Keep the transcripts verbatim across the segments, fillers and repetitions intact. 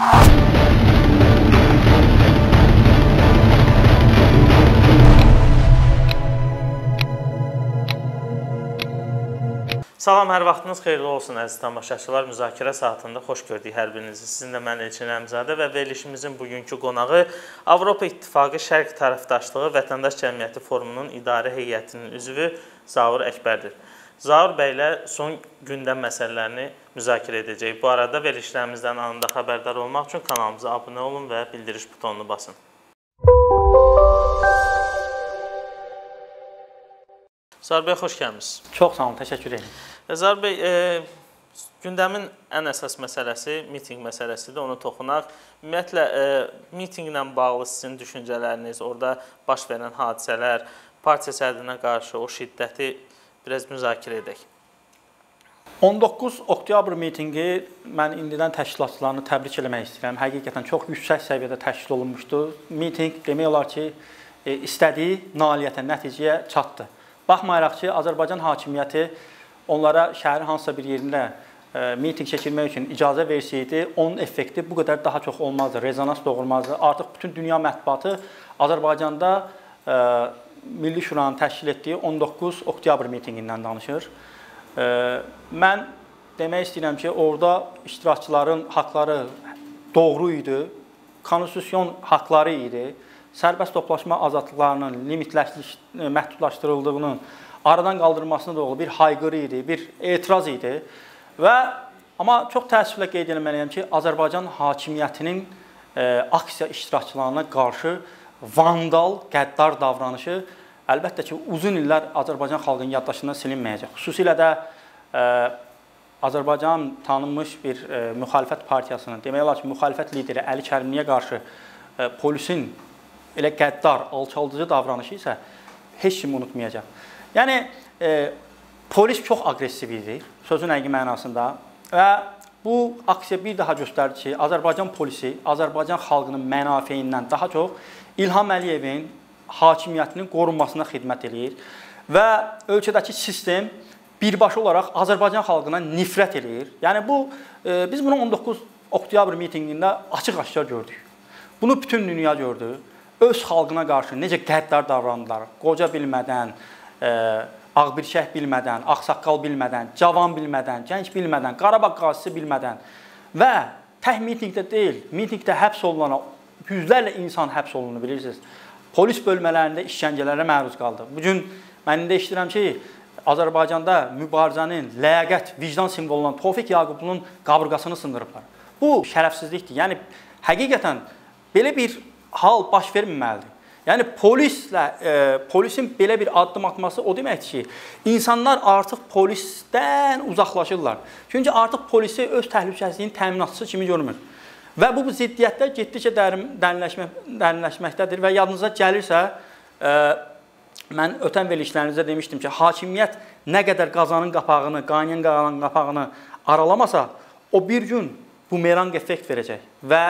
Salam, hər vaxtınız xeyirli olsun əziz tamaşaçılar. Müzakirə saatında xoş gördük hər birinizi. Sizinlə mən Elçin Əmzadə və verilişimizin bugünkü qonağı Avropa İttifaqı Şərq Tərəfdaşlığı Vətəndaş Cəmiyyəti Forumunun İdarə Heyətinin üzvü Zaur Əkbərdir. Zaur bəylə son gündəm məsələlərini müzakirə edəcəyik. Bu arada verilişlərimizdən anında xəbərdar olmaq üçün kanalımıza abunə olun və bildiriş butonunu basın. Zaur bəy, xoş gəlmişsiniz. Çox sağ olun, təşəkkür ederim. Zaur bəy, e, gündəmin ən əsas məsələsi mitinq məsələsidir, onu toxunaq. Ümumiyyətlə, e, mitinqlə bağlı sizin düşüncələriniz, orada baş verən hadisələr, partiya sədrinə qarşı o şiddəti biraz müzakirə edək. on doqquz oktyabr mitinqi mən indidən təşkilatçılarını təbrik eləmək istəyirəm. Həqiqətən çox yüksək səviyyədə təşkil olunmuşdu. Mitinq demək olar ki, e, istədiyi nailiyyətə, nəticəyə çatdı. Baxmayaraq ki, Azərbaycan hakimiyyəti onlara şəhərin hansısa bir yerində e, mitinq keçirmək üçün icazə versəydi, onun effekti bu qədər daha çox olmazdı, rezonans doğurmazdı. Artıq bütün dünya mətbuatı Azərbaycanda e, Milli Şuranın təşkil etdiyi on doqquz oktyabr mitinqindən danışır. E, mən demək istəyirəm ki, orada iştirakçıların haqları doğru idi, konstitusyon haqları idi. Sərbəst toplaşma azadlıqlarının məhdudlaşdırıldığının aradan qaldırılmasına doğru bir hayqırı idi, bir etiraz idi. Və amma çox təəssüflə qeyd etməliyəm ki, Azərbaycan hakimiyyətinin e, aksiya iştirakçılarına qarşı vandal, qəddar davranışı əlbəttə ki, uzun illər Azərbaycan xalqının yaddaşından silinməyəcək. Xüsusilə də e, Azərbaycan tanınmış bir e, müxalifət partiyasının, demək olar ki, müxalifət lideri Əli Kərimliyə qarşı e, polisin elə qəddar, alçaldıcı davranışı isə heç kim unutmayacaq. Yəni, e, polis çox aqressiv idi, sözün həqiqi mənasında və bu aksiya bir daha göstərdi ki, Azərbaycan polisi Azərbaycan xalqının mənafelərindən daha çox İlham Əliyevin hakimiyyətinin qorunmasına xidmət edir və ölkədəki sistem birbaşa olaraq Azərbaycan xalqına nifrət edir. Yəni, bu, e, biz bunu on doqquz oktyabr mitinqində açıq-aşkar gördük. Bunu bütün dünya gördü. Öz xalqına qarşı necə qəddar davrandılar, qoca bilmədən, e, ağbirçək bilmədən, ağsaqqal bilmədən, cavan bilmədən, gənc bilmədən, Qarabağ qazisi bilmədən və tək mitinqdə deyil, mitinqdə həbs olunana yüzlərlə insan həbs olunur, bilirsiniz. Polis bölmələrində işgəncələrə məruz qaldı. Bugün mən indi eşidirəm ki, Azərbaycanda mübarizənin ləyaqət, vicdan simvolu olan Tofiq Yaqublunun qabırğasını sındırıblar. Bu şərəfsizlikdir. Yəni, həqiqətən belə bir hal baş verməməlidir. Yəni, polislə, e, polisin belə bir addım atması o deməkdir ki, insanlar artıq polisdən uzaqlaşırlar. Çünki artıq polisi öz təhlükəsizliyinin təminatçısı kimi görmür. Və bu, bu ziddiyyətlər getdikcə dərinləşmək, dərinləşməkdədir və yadınıza gəlirsə, e, mən ötən verilişlərinizdə demişdim ki, hakimiyyət nə qədər qazanın qapağını, qaynayan qazanın qapağını aralamasa, o bir gün bumerang effekt verəcək və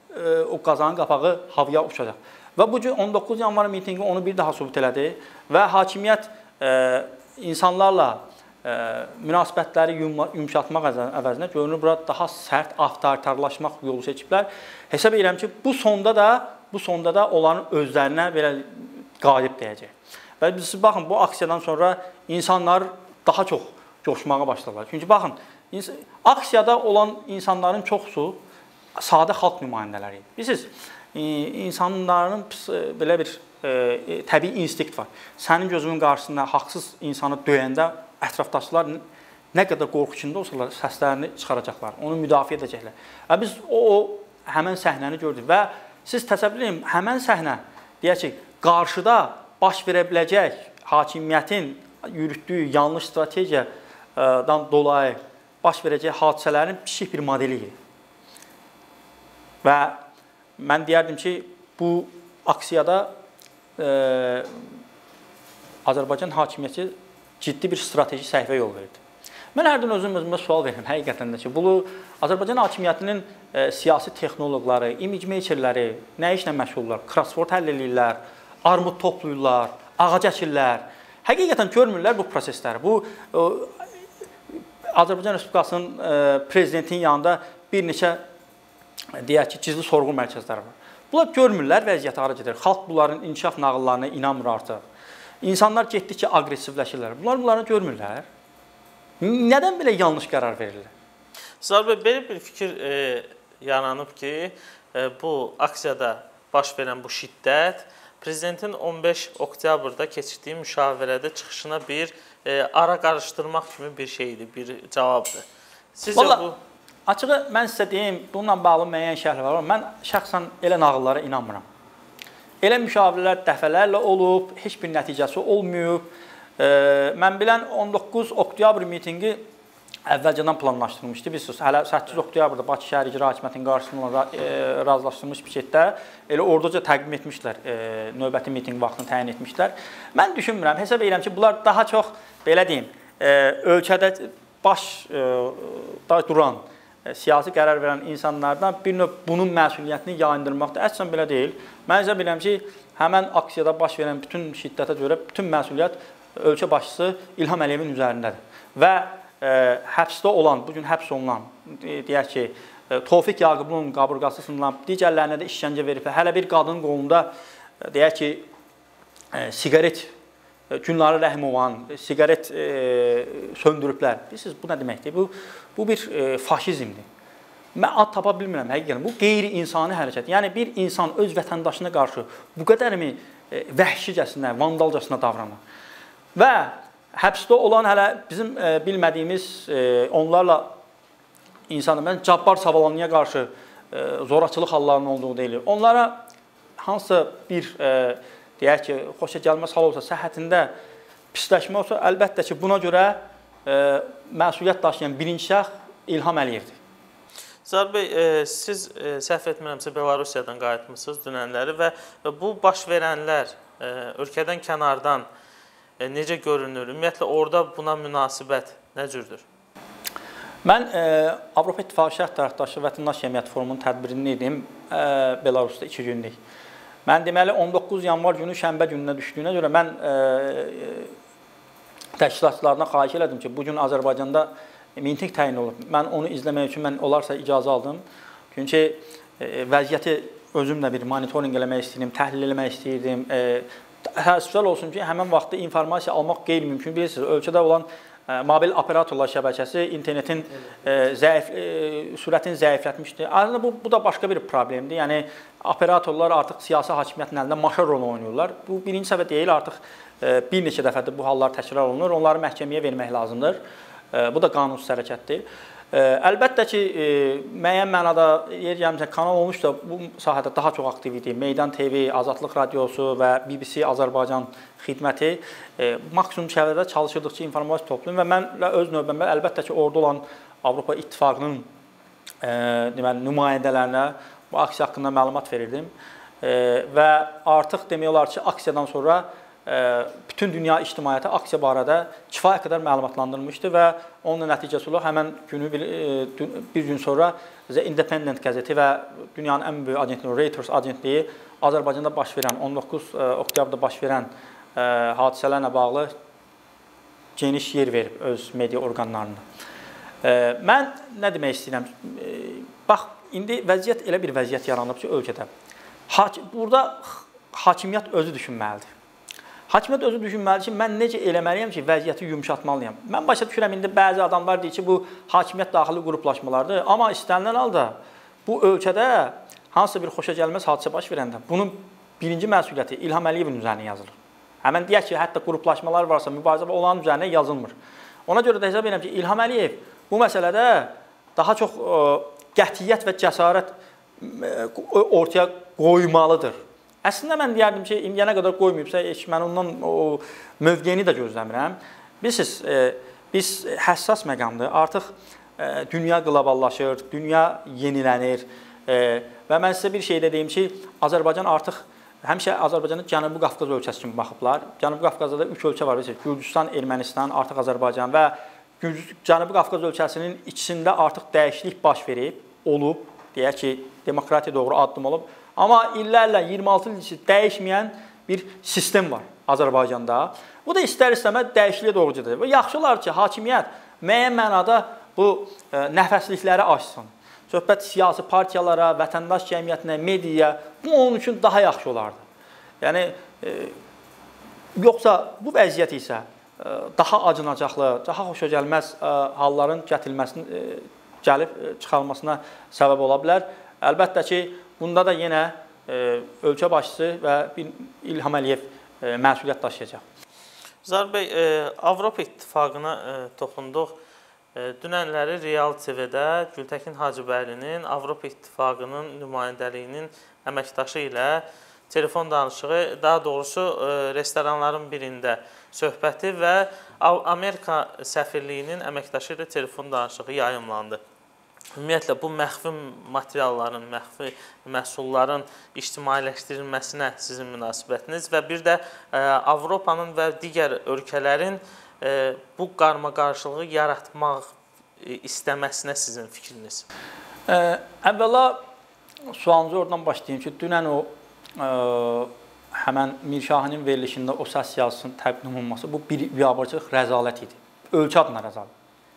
o qazanın qapağı havaya uçacaq. Və bu gün on doqquz yanvar mitinqi onu bir daha sübut elədi və hakimiyyət e, insanlarla e, münasibətləri yumşatmaq əvəzinə görünür, burada daha sərt avtoritarlaşmaq yolu seçiblər. Hesab edirəm ki, bu sonda da, bu sonda da onların özlərinə belə qalib deyəcək. Və biz baxın, bu aksiyadan sonra insanlar daha çox coşmağa başladılar. Çünki baxın, aksiyada olan insanların çoxsu sadə xalq nümayəndələri idi. Bilirsiniz, insanların belə bir e, təbii instinkt var. Sənin gözünün qarşısında haqsız insanı döyəndə ətrafdaşlar nə qədər qorxu içində olsalar səslərini çıxaracaqlar, onu müdafiə edəcəklər. Və biz o, o həmən səhnəni gördük və siz təsəvvür edin, həmən səhnə deyək ki, qarşıda baş verə biləcək hakimiyyətin yürütdüyü yanlış strategiyadan dolayı baş verəcək hadisələrin pişik bir modeli idi. Və mən deyərdim ki, bu aksiyada e, Azərbaycan hakimiyyəti ciddi bir strateji səhvə yol verdi. Mən hərdən özüm özümə sual verirəm, həqiqətən də ki, bu Azərbaycan hakimiyyətinin e, siyasi texnoloqları, image makerləri nə işlə məşğullar? Crossword həll edirlər, armud toplayırlar, ağac əkirlər. Həqiqətən görmürlər bu prosesləri. Bu e, Azərbaycan Respublikasının e, prezidentinin yanında bir neçə deyək ki, gizli sorğu mərkəzləri var. Bunlar görmürlər vəziyyəti hara gedir. Xalq bunların inkişaf nağıllarına inanmır artıq. İnsanlar getdikcə aqressivləşirlər. Bunlar bunları görmürlər. Nədən belə yanlış qərar verirlər? Zahir bəy, belə bir fikir e, yaranıb ki, e, bu aksiyada baş verən bu şiddət Prezidentin on beş oktyabrda keçirdiyi müşavirədə çıxışına bir e, ara qarışdırmaq kimi bir şeydir, bir cavabdır. Sizcə Vallahi, bu... Açığı mən sizə deyim, bununla bağlı müəyyən şərhlər var. Mən şəxsən elə nağıllara inanmıram. Elə müşavirələr dəfələrlə olub, heç bir nəticəsi olmayıb. E, mən bilən on doqquz oktyabr mitinqi əvvəlcədən planlaşdırılmışdı. Bilirsiniz, hələ səkkiz oktyabrda Bakı şəhər icra hakimiyyətinin qarşısında e, razılaşdırılmış piketdə elə orduca təqdim etmişlər, e, növbəti mitinq vaxtını təyin etmişlər. Mən düşünmürəm, hesab edirəm ki, bunlar daha çox, belə deyim, e, ölkədə baş e, da duran, e, siyasi qərar verən insanlardan bir növ bunun məsuliyyətini yayındırmaqda əslən belə deyil. Mən hesab edirəm ki, həmən aksiyada baş verən bütün şiddətə görə bütün məsuliyyət ölkə başçısı İlham Əliyevin üzərindədir. Və həbsdə olan, bugün həbs olunan, deyək ki, Tofiq Yaqubun qaburğası sınılan, digərlərinə də işgəncə verib, hələ bir qadının qolunda, deyək ki, siqaret, Günları Rəhimovan, siqaret söndürüblər. Bilirsiniz, bu nə deməkdir? Bu, bu bir faşizmdir. Mən ad tapa bilmirəm, həqiqətən. Bu qeyri-insani hərəkət. Yəni, bir insan öz vətəndaşına qarşı bu qədərmi vəhşicəsinə, vandalcasına davranır. Və həbsdə olan hələ bizim e, bilmədiyimiz e, onlarla insanlar, mən Cabbar Savalanlıya qarşı e, zorakılıq hallarının olduğu deyilir. Onlara hansısa bir, e, deyək ki, xoşa gəlməz hal olsa, səhhətində pisləşmə olsa, əlbəttə ki, buna görə e, məsuliyyət daşıyan birinci şəxs İlham Əliyevdir. Zahir bəy, e, siz e, səhv etmirəmsə Belarusiyadan qayıtmışsınız dünənləri və, və bu baş verənlər e, ölkədən kənardan necə görünür? Ümumiyyətlə, orada buna münasibət nə cürdür? Mən e, Avropa İttifaqı Şərq tərəfdaşı Vətəndaş Cəmiyyəti Forumunun tədbirində idim e, Belarusda iki günlük. Mən deməli on doqquz yanvar günü şənbə gününə düşdüyünə görə mən e, təşkilatçılarına xahiş elədim ki, bugün Azərbaycanda mintiq təyin olub. Mən onu izləmək üçün mən olarsa icazə aldım. Çünki e, vəziyyəti özümlə bir monitorinq eləmək istəyirdim, təhlil eləmək istəyirdim. E, Təəssüflər olsun ki, həmən vaxtda informasiya almaq qeyri-mümkün. Bilirsiniz, ölkədə olan e, mobil operatorlar şəbəkəsi internetin e, zəif, e, sürətini zəiflətmişdir. Aslında bu, bu da başqa bir problemdir. Yəni, operatorlar artıq siyasi hakimiyyətin əlində maşa rolu oynuyorlar. Bu birinci səbəb deyil, artıq e, bir neçə dəfədir bu hallar təkrar olunur. Onları məhkəməyə vermək lazımdır. E, bu da qanunsuz hərəkətdir. Əlbəttə ki, müəyyən mənada yer gəlmişsə, kanal olmuş da bu sahədə daha çox aktiv idi. Meydan T V, Azadlıq Radiosu və B B C Azərbaycan xidməti maksimum şəkildə çalışırdıqca informasiya toplayın və mən öz növbəmdə əlbəttə ki, orada olan Avropa İttifaqının deməli, nümayəndələrinə bu aksiya haqqında məlumat verirdim və artıq demək olar ki, aksiyadan sonra bütün dünya ictimaiyyəti aksiya barədə kifayət qədər məlumatlandırmışdı və onun nəticəsi olaraq həmən günü bir, bir gün sonra The Independent qəzeti və dünyanın ən böyük agentliyi Reuters agentliyi Azərbaycanda baş verən on doqquz oktyabrda baş verən hadisələrlə bağlı geniş yer verib öz media orqanlarına. Mən nə demək istəyirəm? Bax, indi vəziyyət elə bir vəziyyət yaranıb ki, ölkədə. Burada hakimiyyət özü düşünməlidir. Hakimiyyət özü düşünməlidir ki, mən necə eləməliyəm ki, vəziyyəti yumşatmalıyam. Mən başa düşürəm, indi bəzi adamlar deyir ki, bu hakimiyyət daxili qruplaşmalardır. Amma istənilən halda bu ölkədə hansısa bir xoşa gəlməz hadisə baş verəndə bunun birinci məsuliyyəti İlham Əliyevin üzərinə yazılır. Həmən deyək ki, hətta qruplaşmalar varsa, mübarizə olan üzərinə yazılmır. Ona görə də hesab edirəm ki, İlham Əliyev bu məsələdə daha çox qətiyyət və cəsarət ortaya qoymalıdır. Əslində mən deyərdim ki, indiyənə qədər qoymayıbsa, heç mən ondan o mövqeyini də gözləmirəm. Bilirsiniz, biz həssas məqamdır. Artıq dünya qloballaşır, dünya yenilənir və mən sizə bir şey də deyim ki, Azərbaycan artıq həmişə Azərbaycanı Cənubi Qafqaz ölkəsi kimi baxıblar. Cənubi Qafqazda da üç ölkə var, bilirsiniz, Gürcüstan, Ermənistan, artıq Azərbaycan və Cənubi Qafqaz ölkəsinin içində artıq dəyişiklik baş verib, olub, deyək ki, demokratiya doğru addım olub. Amma illərlə iyirmi altı il dəyişməyən bir sistem var Azərbaycanda. Bu da istər-istəməz dəyişikliyə doğru gedir. Və yaxşı olar ki, hakimiyyət müəyyən mənada bu nəfəslikləri aşsın. söhbət siyasi partiyalara, vətəndaş cəmiyyətinə, mediaya, bu onun üçün daha yaxşı olardı. Yəni, e, yoxsa bu vəziyyət isə e, daha acınacaqlı, daha xoşagəlməz e, halların gətirilməsini, e, gəlib e, çıxarılmasına səbəb ola bilər. Əlbəttə ki, bunda da yenə e, ölkə başçısı və İlham Əliyev e, məsuliyyət daşıyacaq. Zahir bəy, e, Avropa İttifaqına e, toxunduq. E, dünənləri Real T V-də Gültəkin Hacıbəylinin Avropa İttifaqının nümayəndəliyinin əməkdaşı ilə telefon danışığı, daha doğrusu e, restoranların birində söhbəti və Amerika səfirliyinin əməkdaşı ilə telefon danışığı yayımlandı. Ümumiyyətlə, bu məxfi materialların, məxfi məhsulların ictimailəşdirilməsinə sizin münasibətiniz və bir də e, Avropanın və digər ölkələrin e, bu qarma-qarşılığı yaratmaq e, istəməsinə sizin fikriniz? Ə, əvvəla sualınızı oradan başlayayım ki, dünən o ə, həmən Mirşahinin verilişində o səs yazısının təqdim olunması, bu bir biabırçılıq rəzalət idi. Ölkə adına rəzalət.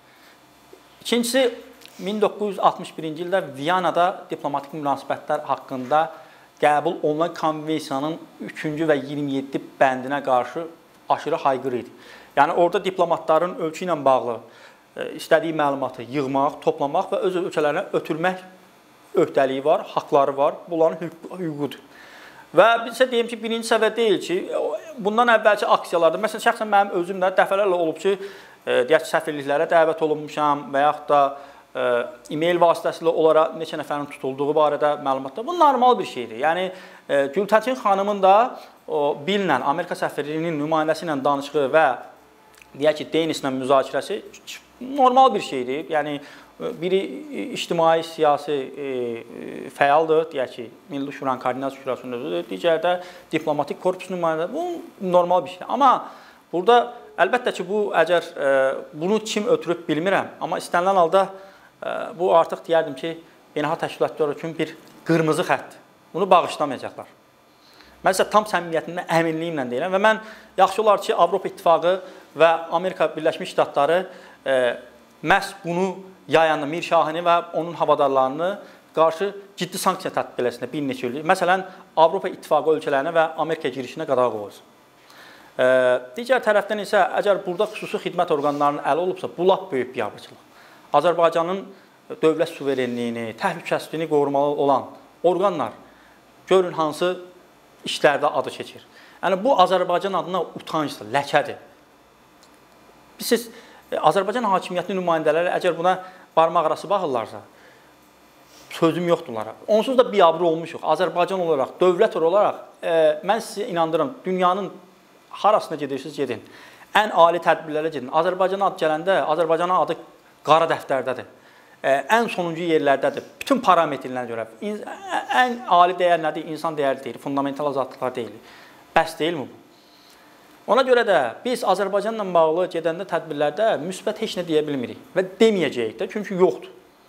İkincisi, min doqquz yüz altmış birinci ildə Viyanada diplomatik münasibətlər haqqında qəbul olunan konvensiyanın üçüncü və iyirmi yeddi bəndinə qarşı aşırı hayqırı idi. Yəni, orada diplomatların ölkə ilə bağlı istədiyi məlumatı yığmaq, toplamaq və öz ölkələrinə ötürmək öhdəliyi var, haqları var, bunların hüququdur. Və bizə deyim ki, birinci səviyyə deyil ki, bundan əvvəlki aksiyalarda, məsələn, şəxsən mənim özüm də dəfələrlə olub ki, deyək ki, səfirliklərə dəvət olunmuşam və yaxud da e-mail vasitəsilə onlara neçə nəfərin tutulduğu barədə məlumatlar. Bu normal bir şeydir. Yəni, Gültəkin xanımın da o, bilinən Amerika səfirliyinin nümayəndəsi ilə danışığı və deyək ki, Denislə müzakirəsi normal bir şeydir. Yəni, biri ictimai, siyasi e, fəaldır, deyək ki, Milli Şuranın Koordinasiya Şurasının özüdür, digər də diplomatik korpus nümayəndəsi. Bu normal bir şeydir. Amma burada əlbəttə ki, bu əgər e, bunu kim ötürüb bilmirəm, amma istənilən halda e, bu artıq deyərdim ki, beynəlxalq təşkilatlar üçün bir qırmızı xəttdir. Bunu bağışlamayacaqlar. Mən isə tam səmimiyyətimlə, əminliyimlə deyirəm və mən yaxşı olar ki, Avropa İttifaqı və Amerika Birləşmiş Ştatları e, məhz bunu yayanda Mirşahini və onun havadarlarını qarşı ciddi sanksiya tətbiq eləsinə bir neçə illik. Məsələn, Avropa İttifaqı ölkələrinə və Amerika girişinə qadağa qoyulsun. E, digər tərəfdən isə əgər burada xüsusi xidmət orqanlarının əli olubsa, bu lap böyük biabırçılıq. Azərbaycanın dövlət suverenliyini, təhlükəsizliyini qorumalı olan orqanlar görün hansı işlərdə adı keçir. Yəni, bu Azərbaycan adına utancdır, ləkədir. Siz Azərbaycan hakimiyyətinin nümayəndələri əgər buna barmaq arası baxırlarsa, sözüm yoxdur onlara. Onsuz da biabır olmuşuq. Azərbaycan olaraq, dövlət olaraq, e, mən sizi inandırım, dünyanın harasına gedirsiniz, gedin. Ən ali tədbirlərə gedin. Azərbaycan adı gələndə, Azərbaycanın adı qara dəftərdədir. E, ən sonuncu yerlərdədir. Bütün parametrlərə görə. Ən ali dəyər nədir? İnsan dəyəri deyil, fundamental azadlıqlar deyil. Bəs deyilmi bu? Ona görə də biz Azərbaycanla bağlı gedəndə tədbirlərdə müsbət heç nə deyə bilmirik və deməyəcəyik də, çünki yoxdur.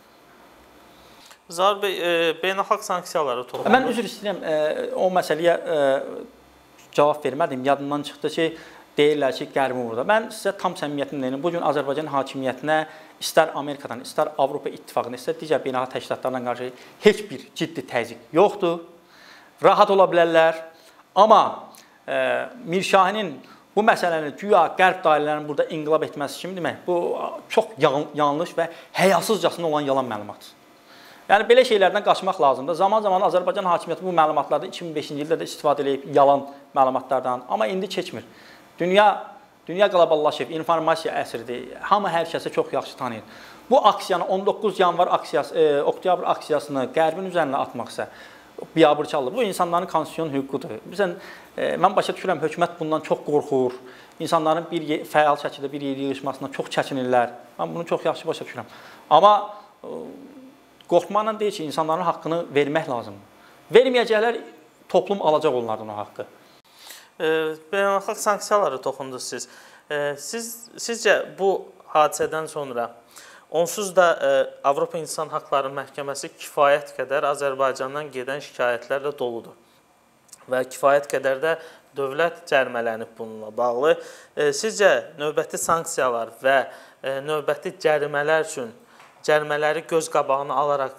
Zahir bəy, e, beynəlxalq sanksiyaları toxunur. Mən üzr istəyirəm, e, o məsələyə e, cavab vermədim. Yadımdan çıxdı ki, deyirlər ki, qərbi burada. Mən sizə tam səmimiyyətimlə deyirəm. Bugün Azərbaycan hakimiyyətinə istər Amerikadan, istər Avropa İttifaqına, istər digər beynəlxalq təşkilatlarla qarşı heç bir ciddi təzyiq yoxdur. Rahat ola bilərlər. Amma e, Mirşahinin bu məsələni güya qərb dairələrinin burada inqilab etməsi kimi demək, bu çox yanlış və həyasızcasına olan yalan məlumatdır. Yəni, belə şeylərdən qaçmaq lazımdır. Zaman-zaman Azərbaycan hakimiyyəti bu məlumatlardan iki min beşinci ildə də istifadə edib yalan məlumatlardan. Amma indi keçmir. Dünya, dünya qloballaşıb, informasiya əsridir. Hamı hər kəsə çox yaxşı tanıyır. Bu aksiyanı, on doqquz yanvar aksiyası, e, oktyabr aksiyasını qərbin üzərinə atmaqsa, biabırçılıqdır. Bu insanların konstitusiyon hüququdur. Bizən, e, mən başa düşürəm, hökumət bundan çox qorxur. İnsanların bir fəal şəkildə bir yerə yığışmasından çox çəkinirlər. Mən bunu çox yaxşı başa düşürəm. Amma e, qorxmaqla deyil ki, insanların haqqını vermək lazımdır. Verməyəcəklər, toplum alacaq onlardan o haqqı. E, beynəlxalq sanksiyaları toxundunuz siz. E, siz. Sizcə bu hadisədən sonra onsuz da e, Avropa İnsan Haqları Məhkəməsi kifayət qədər Azərbaycandan gedən şikayətlərlə doludur. Və kifayət qədər də dövlət cərimələnib bununla bağlı. E, sizcə növbəti sanksiyalar və e, növbəti cərimələr üçün cərimələri göz qabağına alaraq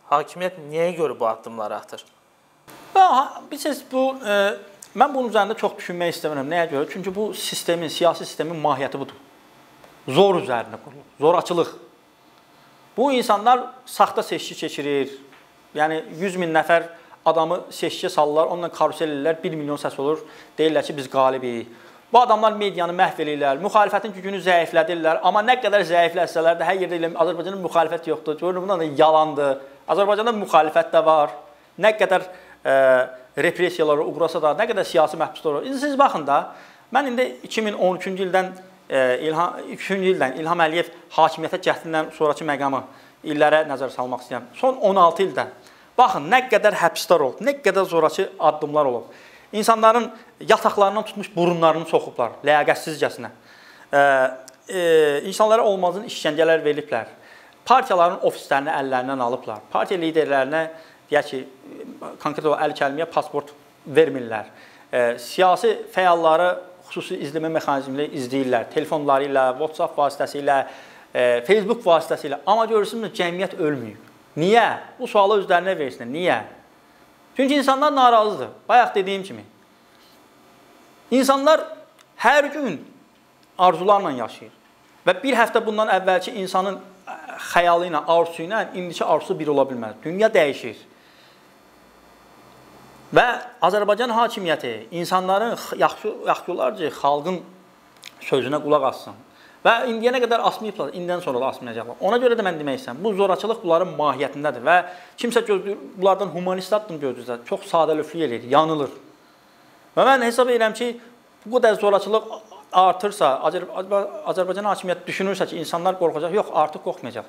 Hakimiyyət niyə görə bu addımları atır? Bilirsiniz, bu, e, mən bunun üzərində çox düşünmək istəmirəm. Nəyə görə? Çünki bu sistemin, siyasi sistemin mahiyyəti budur. Zor üzərində qurulur, zorakılıq. Bu insanlar saxta seçki keçirir. Yəni yüz min nəfər adamı seçkiyə salırlar, onunla karusel edirlər, bir milyon səs olur. Deyirlər ki, biz qalibik. Bu adamlar medianı məhv edirlər, müxalifətin gücünü zəiflədirlər. Amma nə qədər zəifləsələr də hər yerdə ilə Azərbaycanda müxalifət yoxdur. Görün, bundan da yalandır. Azərbaycanda müxalifət də var. Nə qədər e, repressiyalara uğrasa da, nə qədər siyasi məhbuslar var. Siz baxın da, mən indi iki min on üçüncü ildən e, İlham, üçüncü ildən İlham Əliyev hakimiyyətə cəhdindən sonraki məqamı illərə nəzər salmaq istəyirəm. Son on altı ildə baxın, nə qədər həbslər olub, nə qədər zorakı addımlar olub. İnsanların yataqlarından tutmuş burunlarını soxublar, ləyaqətsizcəsinə. E, e, insanlara olmazın işgəncələr veriliblər. Partiyaların ofislərini əllərindən alıblar. Partiya liderlərinə deyək ki, konkret olaraq əl kəlməyə pasport vermirlər. E, siyasi fəalları xüsusi izləmə mexanizmləri izləyirlər. Telefonları ilə, WhatsApp vasitəsilə, e, Facebook vasitəsilə. Amma görürsünüz, cəmiyyət ölməyib. Niyə? Bu sualı özlərinə versinlər. Niyə? Çünki insanlar narazıdır. Bayaq dediyim kimi. İnsanlar hər gün arzularla yaşayır. Və bir həftə bundan əvvəlki insanın xəyalı ilə, arzusu ilə indiki arzusu bir ola bilməz. Dünya dəyişir. Və Azərbaycan hakimiyyəti insanların yaxşı, yaxşı olar ki, xalqın sözünə qulaq assın. Və indiyənə qədər asmayıblar, indidən sonra da asmayacaqlar. Ona görə də mən demək istəyirəm, bu zorakılıq bunların mahiyyətindədir və kimsə gözləyir, bunlardan humanist addım gözləyirsə, çox sadəlövlük eləyir, yanılır. Və mən hesab edirəm ki, bu qədər zorakılıq artırsa, Azərbaycan hakimiyyəti düşünürsə ki, insanlar qorxacaq, yox, artıq qorxmayacaq.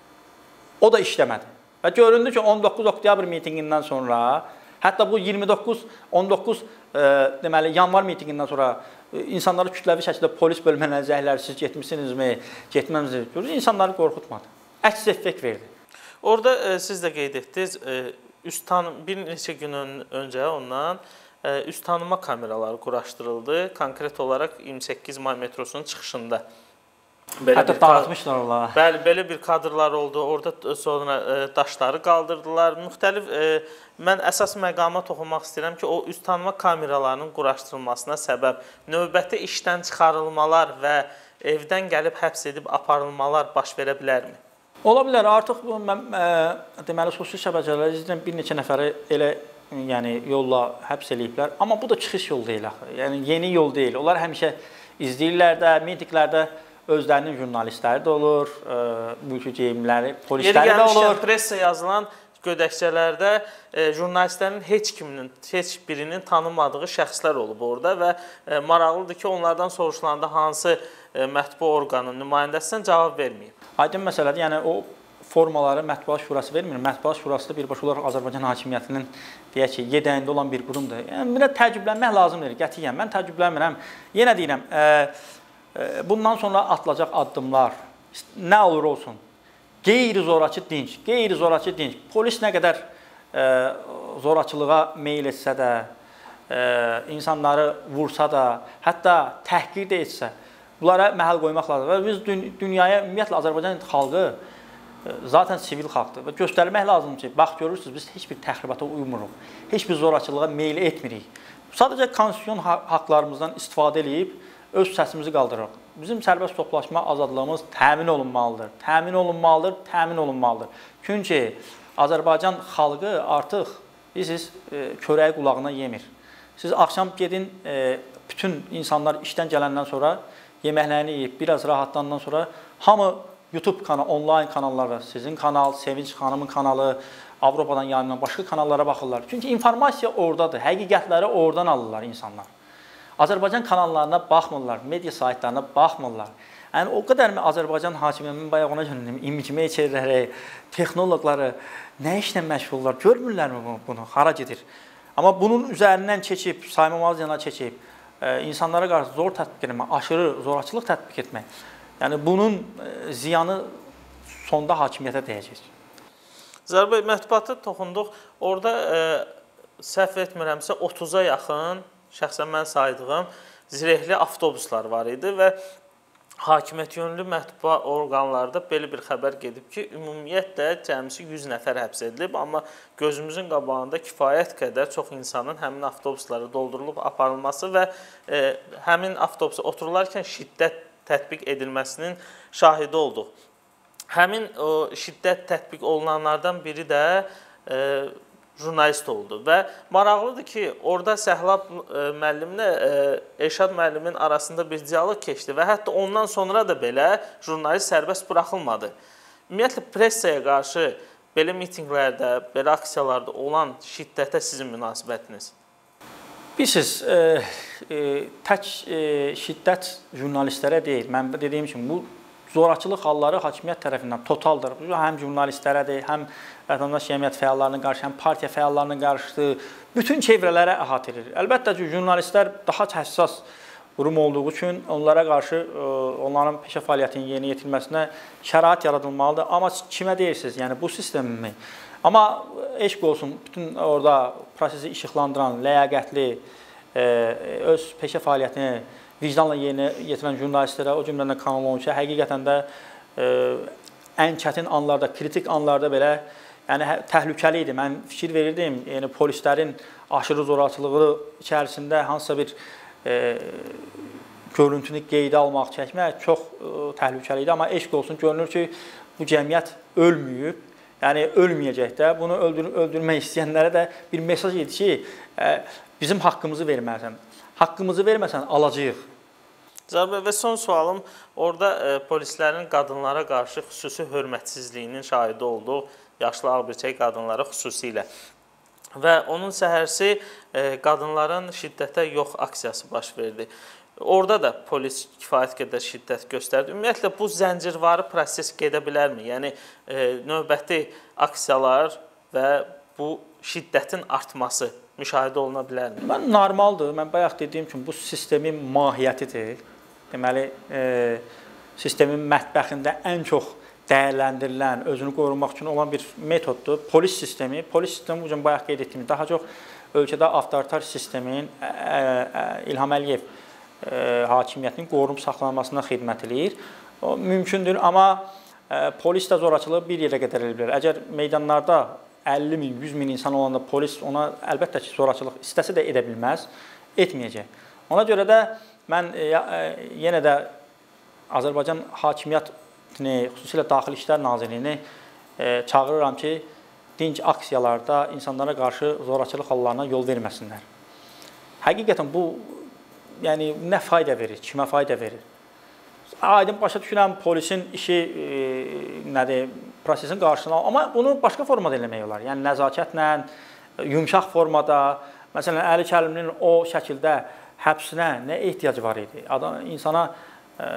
O da işləmədi. Və göründü ki, on doqquz oktyabr mitinqindən sonra, hətta bu iyirmi doqquz on doqquz e, deməli yanvar mitinqindən sonra e, insanları kütləvi şəkildə polis bölmələrə zəhlər, siz getmisinizmi, getməmisiniz? İnsanları qorxutmadı. Əks effekt verdi. Orada e, siz də qeyd etdiniz, e, üst tanım bir neçə gün öncə ondan e, üst tanıma kameraları quraşdırıldı. Konkret olaraq iyirmi səkkiz may metrosunun çıxışında. Belə hətta dağıtmışlar onlara. Bəli, belə bir kadrlar oldu. Orada sonra e, daşları qaldırdılar. Müxtəlif e, mən əsas məqama toxunmaq istəyirəm ki, o üst tanıma kameralarının quraşdırılmasına səbəb növbəti işdən çıxarılmalar və evdən gəlib həbs edib aparılmalar baş verə bilərmi? Ola bilər. Artıq bu mən e, deməli sosial şəbəkələrdə izləyirəm, bir neçə nəfəri elə yəni yolla həbs eləyiblər. Amma bu da çıxış yolu deyil axı. Yəni yeni yol deyil. Onlar həmişə izləyirlər də, mitinglərdə özlərinin jurnalistləri də olur, mülki geyimləri, polisləri də olur. Pressa yazılan gödəkçələrdə e, jurnalistlərin heç kiminin, heç birinin tanımadığı şəxslər olub orada və e, maraqlıdır ki, onlardan soruşulanda hansı e, mətbu orqanın nümayəndəsindən cavab verməyib. Aydın məsələdir, yəni o formaları Mətbuat Şurası vermir. Mətbuat Şurası da birbaşa olaraq Azərbaycan hakimiyyətinin deyək ki, yedəyində olan bir qurumdur. Yəni bir də təəccüblənmək lazımdır, qətiyyən. Mən təəccüblənmirəm. Yenə deyirəm, e, bundan sonra atılacaq addımlar nə olur olsun, qeyri-zorakı dinc, qeyri-zorakı dinc, polis nə qədər e, zorakılığa meyl etsə də, e, insanları vursa da, hətta təhqir də etsə, bunlara məhəl qoymaq lazım. Və biz dün dünyaya, ümumiyyətlə Azərbaycan xalqı e, zaten sivil xalqdır və göstərmək lazımdır ki, bax görürsünüz, biz heç bir təxribata uymuruq, heç bir zorakılığa meyl etmirik. Sadəcə konstitusiyon haqlarımızdan istifadə edib, öz səsimizi qaldırırıq. Bizim sərbəst toplaşma azadlığımız təmin olunmalıdır. Təmin olunmalıdır, təmin olunmalıdır. Çünki Azərbaycan xalqı artıq bilirsiniz, körəyi qulağına yemir. Siz axşam gedin, bütün insanlar işdən gələndən sonra yeməklərini yeyib, biraz rahatlandan sonra hamı YouTube kanalı, onlayn kanalları, sizin kanal, Sevinç xanımın kanalı, Avropadan yayımlanan başqa kanallara baxırlar. Çünki informasiya oradadır, həqiqətləri oradan alırlar insanlar. Azərbaycan kanallarına baxmırlar, media saytlarına baxmırlar. Yəni o qədərmi Azərbaycan hakimiyyətinin bayaq ona görə imicmeyçerləri, texnoloqları nə işlə məşğullar, görmürlərmi bunu, hara gedir? Amma bunun üzərindən keçib, saymamaz yana keçib, e, insanlara qarşı zor tətbiq etmək, aşırı zorakılıq tətbiq etmək, yəni bunun e, ziyanı sonda hakimiyyətə dəyəcək. Zərbə bəy, mətbuata toxunduq. Orada e, səhv etmirəmsə otuz'a yaxın şəxsən mən saydığım zirehli avtobuslar var idi və hakimiyyət yönlü mətbuat orqanlarda belə bir xəbər gedib ki, ümumiyyətlə cəmisi yüz nəfər həbs edilib, amma gözümüzün qabağında kifayət qədər çox insanın həmin avtobuslara doldurulub aparılması və e, həmin avtobusa oturularkən şiddət tətbiq edilməsinin şahidi olduq. Həmin o şiddət tətbiq olunanlardan biri də e, jurnalist oldu və maraqlıdır ki, orada Səhlab müəllimlə Elşad müəllimin arasında bir dialoq keçdi və hətta ondan sonra da belə jurnalist sərbəst buraxılmadı. Ümumiyyətlə, pressaya qarşı belə mitinqlərdə, belə aksiyalarda olan şiddətə sizin münasibətiniz? Bilirsiniz, e, e, tək e, şiddət jurnalistlərə deyil. Mən dediyim kimi, bu zorakılıq halları hakimiyyət tərəfindən totaldır. Bu həm jurnalistlərədir, həm vətəndaş cəmiyyət fəallarına qarşı, həm partiya fəallarına qarşı bütün çevrələrə əhatə edir. Əlbəttə ki, jurnalistlər daha həssas qurum olduğu üçün onlara qarşı onların peşə fəaliyyətinin yerinə yetirilməsinə şərait yaradılmalıdır. Amma kimə deyirsiniz? Yəni bu sistemimi. Amma eşq olsun, bütün orada prosesi işıqlandıran, ləyaqətli, öz peşə fəaliyyətini vicdanla yerinə yetirən jurnalistlərə, o cümlədən Kanal on üçə həqiqətən də e, ən çətin anlarda, kritik anlarda belə yəni, təhlükəli idi. Mən fikir verirdim, yəni, polislərin aşırı zorakılığı içərisində hansısa bir e, görüntünü qeydə almaq, çəkmək çox e, təhlükəli idi. Amma eşq olsun, görünür ki, bu cəmiyyət ölməyib, yəni ölməyəcək də. Bunu öldür öldürmək istəyənlərə də bir mesaj idi ki, e, bizim haqqımızı verməlisən. Haqqımızı verməsən, alacağıq. Zahir və son sualım, orada e, polislərin qadınlara qarşı xüsusi hörmətsizliyinin şahidi olduq, yaşlı ağbirçək qadınlara xüsusilə. Və onun səhərsi e, qadınların şiddətə yox aksiyası baş verdi. Orada da polis kifayət qədər şiddət göstərdi. Ümumiyyətlə, bu zəncirvarı proses gedə bilərmi? Yəni, e, növbəti aksiyalar və bu şiddətin artması müşahidə oluna bilərmi? Mən normaldır. Mən bayaq dediyim kimi bu sistemin mahiyyətidir. Deməli, e, sistemin mətbəxində ən çox dəyərləndirilən, özünü qorumaq üçün olan bir metoddur. Polis sistemi. Polis sistemi bu gün bayaq qeyd etdiyim daha çox ölkədə avtoritar sistemin ə, ə, İlham Əliyev ə, hakimiyyətinin qorunub saxlanmasına xidmət eləyir. O mümkündür, amma ə, polis də zorakılığı bir yerə qədər elə bilər. Əgər meydanlarda əlli min, yüz min insan olanda polis ona əlbəttə ki, zorakılıq istəsə də edə bilməz, etməyəcək. Ona görə də mən e, e, yenə də Azərbaycan hakimiyyətini, xüsusilə Daxili İşlər Nazirliyini e, çağırıram ki, dinc aksiyalarda insanlara qarşı zorakılıq hallarına yol verməsinlər. Həqiqətən bu yəni, nə fayda verir, kimə fayda verir? Aydın başa düşürəm, polisin işi e, nədir, prosesin qarşısına al. Amma bunu başqa formada eləmək olar. Yəni, nəzakətlə, yumşaq formada, məsələn, Əli Kərimlinin o şəkildə həbsinə nə ehtiyac var idi? Adam, insana e,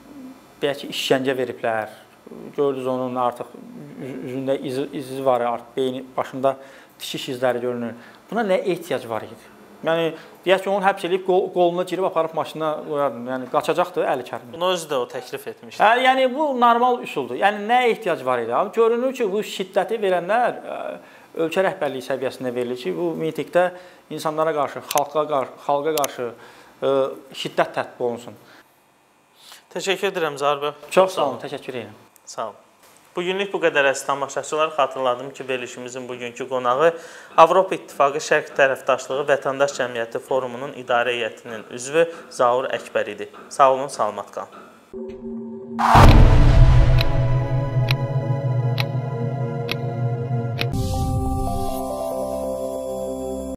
deyək ki, işgəncə veriblər. Gördünüz onun artıq üzündə izi, izi var, artıq beyni, başında tikiş izləri görünür. Buna nə ehtiyac var idi? Yəni, deyək ki, onu həbs edib, qol, qoluna girib, aparıb maşına qoyardım. Yəni, qaçacaqdır Əli Kərim. Bunu özü də o təklif etmişdi. Hə, yəni, bu normal üsuldur. Yəni, nə ehtiyac var idi? Amma görünür ki, bu şiddəti verənlər ölkə rəhbərliyi səviyyəsində verilir ki, bu mitingdə insanlara qarşı, xalqa qarşı, xalqa qarşı ə, şiddət tətbiq olunsun. Təşəkkür edirəm Zahir bəy. Çox sağ olun, təşəkkür edirəm. Sağ olun. Bugünlük bu qədər əziz tamaşaçılar. Xatırladım ki, verilişimizin bugünkü qonağı Avropa İttifaqı Şərq tərəfdaşlığı Vətəndaş Cəmiyyəti Forumunun idarə heyətinin üzvü Zaur Əkbər idi. Sağ olun, salamat qalın.